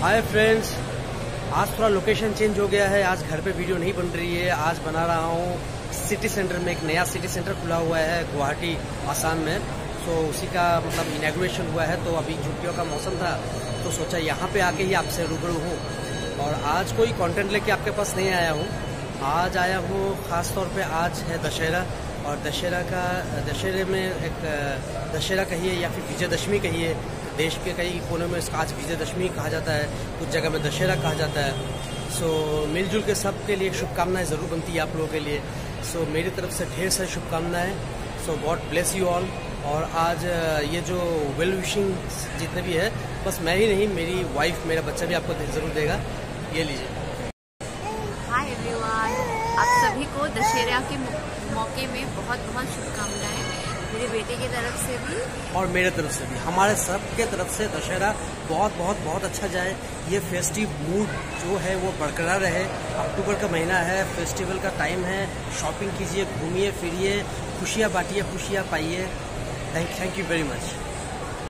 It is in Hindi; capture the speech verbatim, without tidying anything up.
हाय फ्रेंड्स, आज थोड़ा लोकेशन चेंज हो गया है। आज घर पे वीडियो नहीं बन रही है। आज बना रहा हूँ सिटी सेंटर में। एक नया सिटी सेंटर खुला हुआ है गुवाहाटी, आसाम में। तो उसी का मतलब इनॉग्रेशन हुआ है। तो अभी छुट्टियों का मौसम था तो सोचा यहाँ पे आके ही आपसे रूबरू हूँ। और आज कोई कंटेंट लेके आपके पास नहीं आया हूँ। आज आया हूँ ख़ास तौर पे, आज है दशहरा। और दशहरा का दशहरे में एक दशहरा कहिए या फिर विजयदशमी कहिए, देश के कई कोनों में इसका आज विजयदशमी कहा जाता है, कुछ जगह में दशहरा कहा जाता है। सो मिलजुल के सब के लिए शुभकामनाएं ज़रूर बनती है आप लोगों के लिए। सो मेरी तरफ से ढेर सारी शुभकामनाएं। So God bless you all. और आज ये जो वेल विशिंग जितने भी है, बस मैं ही नहीं, मेरी वाइफ, मेरा बच्चा भी आपको ज़रूर देगा। ये लीजिए। हाय एवरीवन, आप सभी को दशहरा के मौके में बहुत बहुत शुभकामनाएं मेरे बेटे की तरफ से भी और मेरे तरफ से भी, हमारे सब के तरफ से दशहरा बहुत बहुत बहुत अच्छा जाए। ये फेस्टिव मूड जो है वो बरकरार रहे। अक्टूबर का महीना है, फेस्टिवल का टाइम है। शॉपिंग कीजिए, घूमिए फिरिए, खुशियाँ बांटिए, खुशियाँ पाइए। Thank thank you very much.